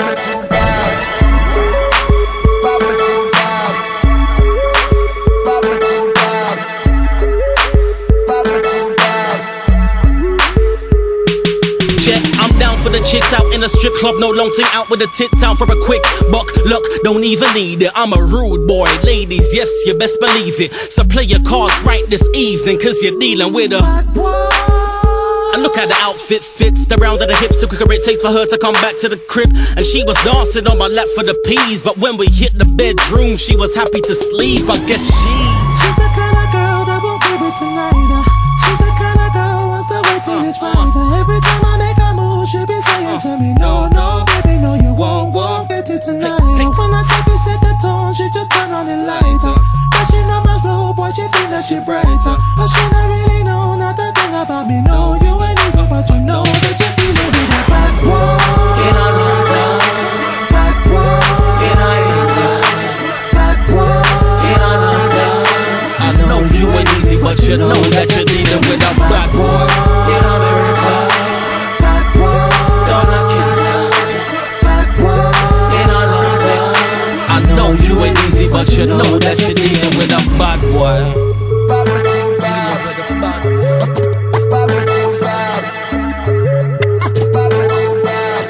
Bobby too bad. Bobby too bad. Bobby too bad. Bobby too bad. Check, I'm down for the chicks out in a strip club, no long thing out with the tits out for a quick buck. Look, don't even need it, I'm a rude boy. Ladies, yes, you best believe it. So play your cards right this evening, cause you're dealing with a bad boy. And look at the outfit fits, the round of the hips, the quicker it takes for her to come back to the crib. And she was dancing on my lap for the peas, but when we hit the bedroom, she was happy to sleep. I guess she's the kind of girl that won't give it tonight. She's the kind of girl who wants to wait till it's right. Every time I make a move, she be saying to me, no, no, baby, no, you won't get it tonight. When I try to set the tone, she just turn on the light. But she know my flow, boy, she think that she brighter. But she don't really know not a thing about me. No, you ain't easy, but you know that you're dealing with a bad boy. Bad boy. Bad boy. I know you ain't easy, but you know that you're dealing with a bad boy. Bad boy. Bad boy. I know you ain't easy, but you know that you're dealing with a bad boy. Bobby too bad. Bobby too bad. Bobby too bad.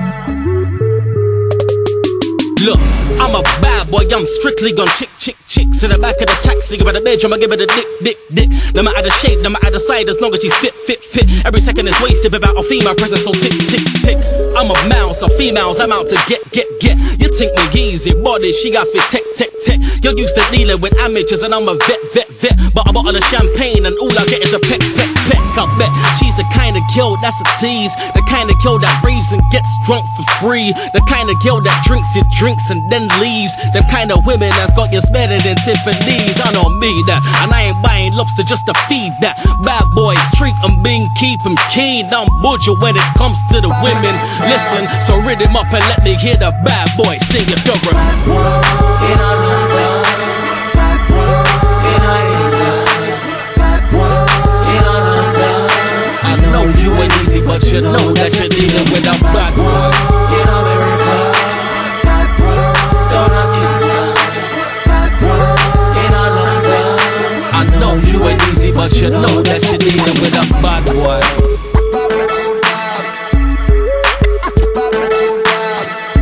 Look, I'm a bad boy, I'm strictly gon' chicks in the back of the taxi, about the bedroom, I give it a dick. No matter the shape, no matter the side, as long as she's fit. Every second is wasted without a female presence, so tick. I'm a mouse, so females, I'm out to get. You think me easy, body, she got fit, tech. You're used to dealing with amateurs, and I'm a vet. But I bottle of champagne, and all I get is a peck. I bet she's the kind of girl that's a tease, the kind of girl that raves and gets drunk for free, the kind of girl that drinks your drinks and then leaves, them kind of women that's got you smelling than Tiffany's. I don't mean that, and I ain't buying lobster just to feed that. Bad boys treat them being, keep them keen. I'm budget when it comes to the women. Listen, so rid him up and let me hear the bad boy sing your children. I know you ain't easy, but you know that you're dealing with a bad boy. I know you ain't easy, but you know that you're dealing with a bad boy. Bobby too bad. Bobby too bad.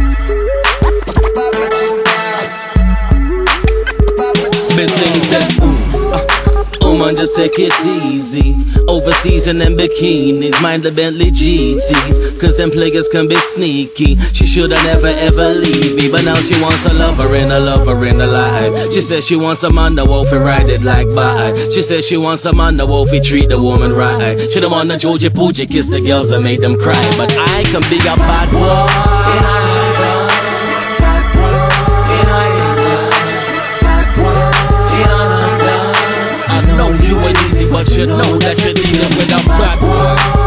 Bobby too bad. Bobby too Been singing that, ooh, man, just take it easy. Overseas and them bikinis, mind the Bentley GTs, cause them players can be sneaky. She shoulda never ever leave me, but now she wants a lover in a life. She says she wants a man that won't ride it like bye. She says she wants a man that won't treat the woman right. She don't want a Georgie Poogie, kiss the girls and make them cry. But I can be a bad boy. I know you ain't easy, but you know that you're dealing with a bad boy.